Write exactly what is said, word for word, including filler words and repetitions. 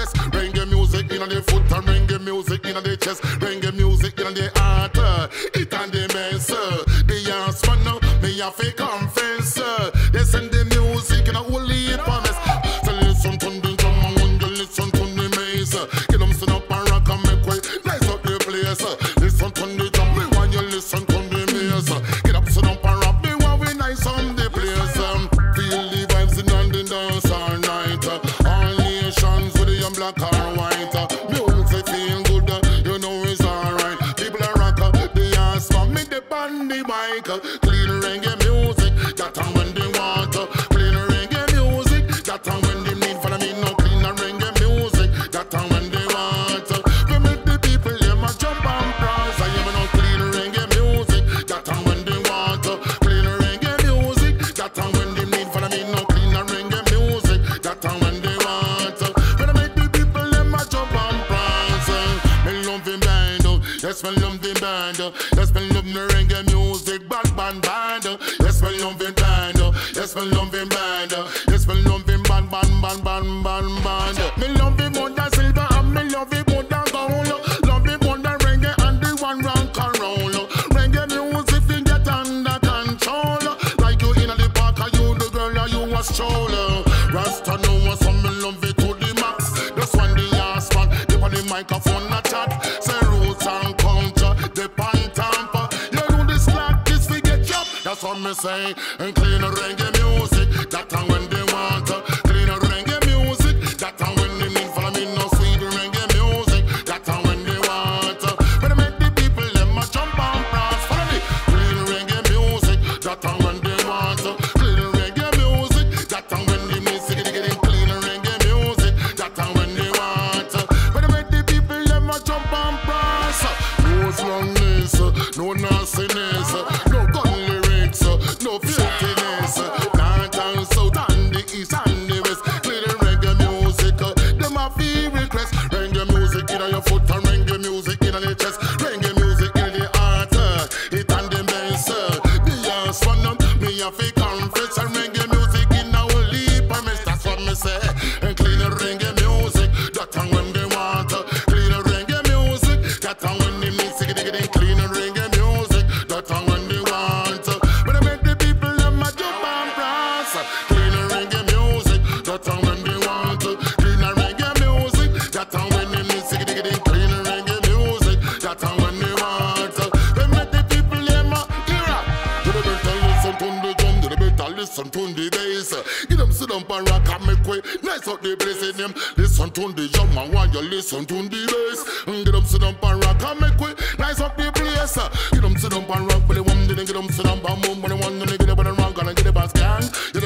west. Reggae music in the foot and reggae music in the chest. Reggae music in the heart, uh, it and the mess. Uh, the ass man now, me have to confess. Uh, they send the music in a whole heap of mess. So listen to the drum and when you listen to the bass, uh, get them sit up and rock and make way. Nice up the place. Uh, listen to the drum when you listen to the bass. Uh, get up, sit up and rock me while we nice on the place. Um, feel the vibes in on the dance all night. Uh, all nations with the young black or white. Uh, music feel good, uh, you know it's alright. People are rock, uh, the ass man me dip on the mic. Uh, clean reggae music, that and when they want. Uh, clean reggae music, that and when they need. Follow me no clean reggae music, that and when they want. Uh, we make the people them a jump and prance. I am no clean reggae music, that and when they want. Uh, clean reggae music, that and when they need. Follow me no clean reggae music, that and when they want. Uh, when I make the people them a jump and prance. Uh, me love the band, uh, yes me love the band, uh, yes me love the reggae music, band band band. Uh, yes me love the band, uh, yes me love the band, uh, yes me love the band band band band band band. Uh, me love the more than silver and me love it more than gold. Uh, love it more than reggae and the one round around. Uh, reggae music we get under control. Uh, like you in the park, are you the girl or you a stroller? Rasta know us, some me love it to the max. That's when the ass man, dip on the microphone a chat. Say roots and culture, dip on tamper. You do this like this, we get job. That's what me say. And clean a reggae music, that and when they want. Uh, clean a reggae music, that and when they need. Follow me no sweet reggae music, that and when they want. Uh, when I make the people them a jump and prance. Follow me, clean reggae music, that and when they want. Uh, clean reggae music, that and when they need. Sig it in clean reggae music, that and when they want. Uh, when I make the people them a jump and prance. Uh, no slungness, uh, no nastiness, uh, no gun lyrics, uh, no filthiness. Uh, north and south and the east and the west. Clean reggae music, uh, them a feel request. Reggae music in your foot and reggae music in your chest. Reggae music in the heart, uh, it and the bass. Uh, the ass one up, me a fi confess. And reggae music in a whole heap of mess. That's what me say. And clean reggae music, that and when they want. Uh, clean reggae music, that and when they need. Sig it in clean reggae music, that and when they want. Uh, when I make the people them a jump and prance. Uh, clean reggae music, that and when they want. Uh, clean reggae music, that and when they need. Sig it in clean reggae music, that and when they want. Uh, when make the people them a hear up. You better listen to the drum, you better listen to the bass. Uh, Give them sit up and rock and make way. Nice up the place in them. Listen to the drum and while you listen to the bass. Mm, Get them sit up and rock and make way. Nice up the place. Uh, Get them sit up and rock with the one. Then get them sit up and move with the one. Then get up and rock and get the bass gang.